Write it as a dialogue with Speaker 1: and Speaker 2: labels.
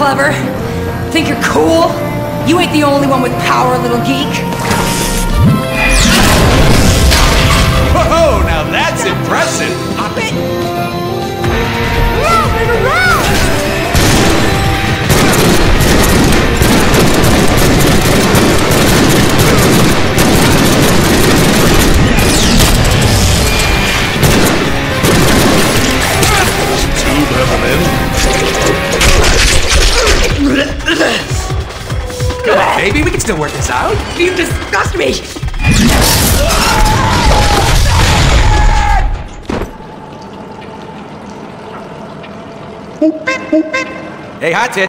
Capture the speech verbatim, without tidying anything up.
Speaker 1: clever? Think you're cool? You ain't the only one with power, little geek.
Speaker 2: Whoa, now that's impressive!
Speaker 1: Pop it! Move it around!
Speaker 2: Too clever, then. Come on, baby, we can still work this out.
Speaker 1: You disgust me!
Speaker 2: Hey, hot tit.